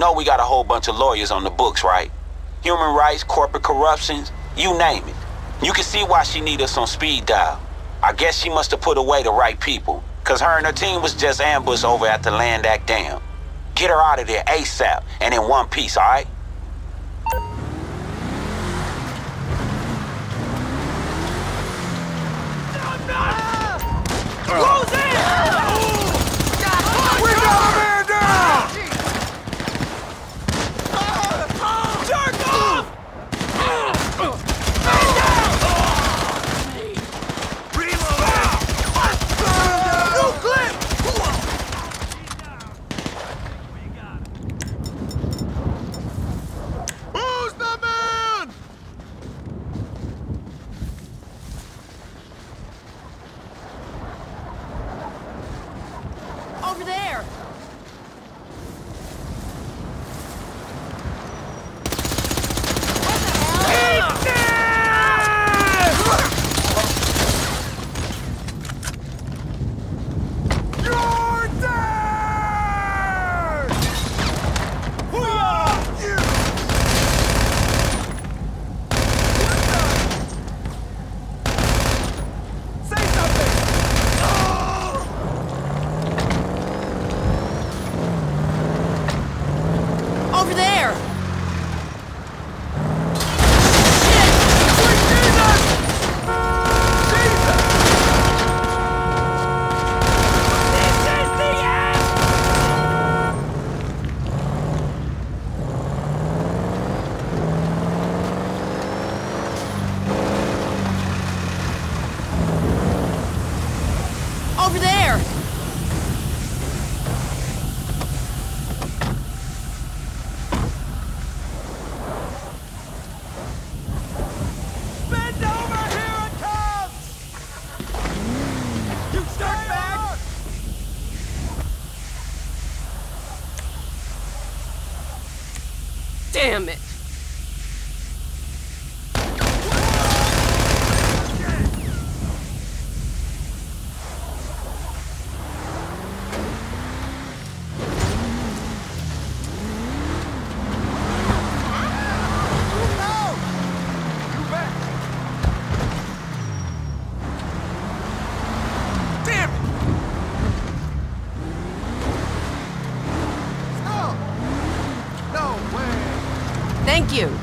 know we got a whole bunch of lawyers on the books, right? Human rights, corporate corruptions, you name it. You can see why she need us on speed dial. I guess she must have put away the right people, cause her and her team was just ambushed over at the Land Act Dam. Get her out of there ASAP, and in one piece, all right? Close in! We got a man down! Jerk off! Man down! Reload! New clip! Who's the man? Over there! You're dead! Hoo-yah! Say something! Over there! Over there! Bend over, here it comes! You start back! Damn it! Damn it! Stop! No way! Thank you!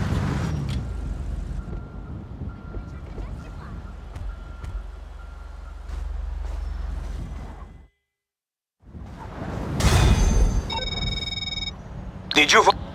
Did you...